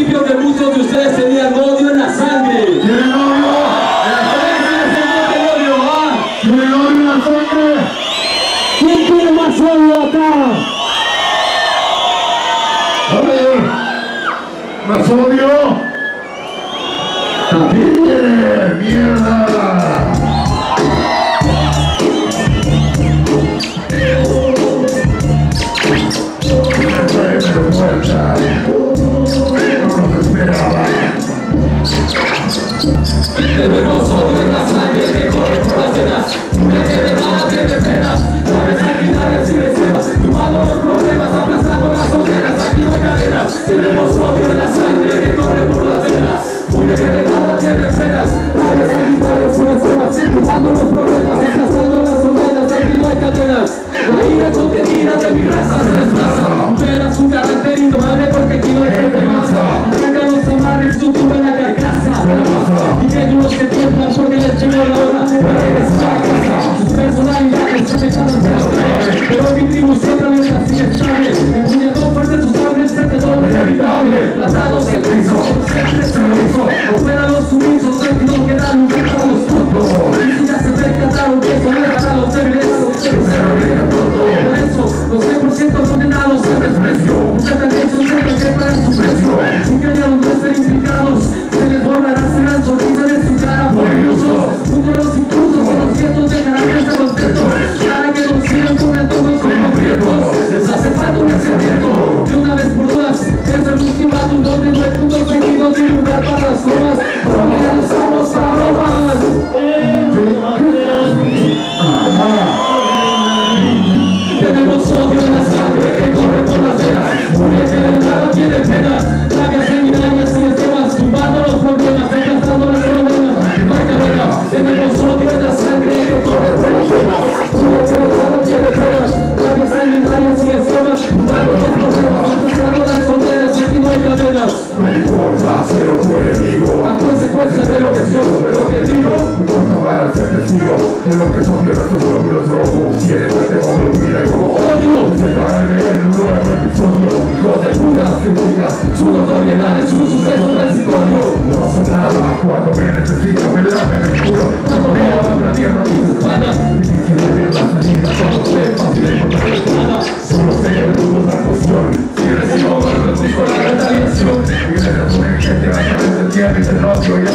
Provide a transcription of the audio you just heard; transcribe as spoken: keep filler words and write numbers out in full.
principio que muchos de ustedes tenían odio en la sangre. ¿Tienen odio? ¿Tienen odio, ah? ¿Tienen odio en la sangre? ¿Quién tiene más odio acá? A ver, ¿más odio? ¡Bien, mierda! Tenemos odio en la sangre que corre por las venas. Una que de nada tiene penas. Sabes sanguinarias y deseas. Tomando los problemas, aplastando las hogueras. Aquí no hay cadenas. Tenemos odio en la sangre que corre por las venas. Una que de nada tiene penas. Sabes sanguinarias y deseas. Tomando los problemas, aplastando las hogueras. Aquí no hay cadenas. La ira contenida de mi raza se desplaza. Supera su carácter indomable porque aquí no hay gente masa. Saca los amarres, su tuba en la carcasa. Y que ellos se tiemblan porque les llegó la hora para regresar a casa. Sus personalidades se dejaron de pero mi tribu siempre alerta sin estable. Empuñador fuerte sus sables, pretendor inevitable. Tratados en piso, siempre se lo hizo. Opera los sumisos, no quedan un para los tontos. Y si ya se percataron que eso no es para los débiles, que se revelan todo. Por eso, los cien por ciento condenados al desprecio. Mucha tendencia siempre que pagan su precio. Si querían no ser implicados, se les borrará, serán sonrisas de su cara por ilusos. Uno de los intrusos con los cientos dejarán que se contentos. Para que los sigan con el tono como prietos. Les hace falta un encendimiento. De una vez por todas, es el ultimátum donde no hay puntos seguidos ni lugar para las bromas. Porque ya no estamos para bromas. Tenemos odio en la sangre que corre por las venas. Una que de nada tiene pena. Labias sanguinarias y esquemas, tumbando los problemas, desgastando las problemas. No hay cadena. Tenemos odio en la sangre que corre por las venas. Una que de nada tiene pena. Labias sanguinarias y esquemas, tumbando los problemas, desgastando las fronteras. Aquí no hay cadenas. No importa ser tu enemigo. A consecuencia de lo que soy, de lo que digo. No importa para ser testigo de lo que son de nuestros propios ojos. Quieres que te olvide como odio. Se cae en un nuevo episodio. Hijos de puta, que digas, su notoriedad es un suceso transitorio. No pasa nada cuando me necesito, me lame el culo. Cuando veo a una tierra mis espaldas, Difícil de ver la salida, solo sé fácil de encontrar nada. Solo sé que tú la cuestión. Si recibo golpes, busco la retaliación. Y gracias a una gente a través del tiempo y del odio y